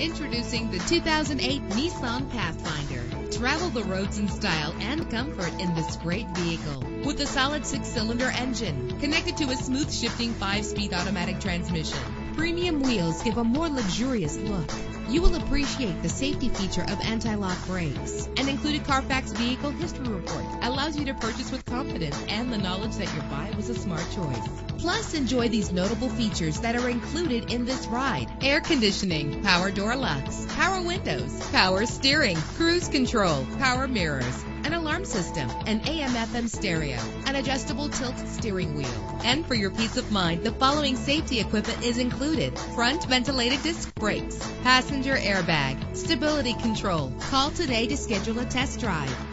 Introducing the 2008 Nissan Pathfinder. Travel the roads in style and comfort in this great vehicle. With a solid 6-cylinder engine connected to a smooth shifting 5-speed automatic transmission. Premium wheels give a more luxurious look. You will appreciate the safety feature of anti-lock brakes. An included Carfax Vehicle History Report allows you to purchase with confidence and the knowledge that your buy was a smart choice. Plus, enjoy these notable features that are included in this ride: air conditioning, power door locks, power windows, power steering, cruise control, power mirrors, an alarm system, an AM/FM stereo, an adjustable tilt steering wheel. And for your peace of mind, the following safety equipment is included: front ventilated disc brakes, passenger airbag, stability control. Call today to schedule a test drive.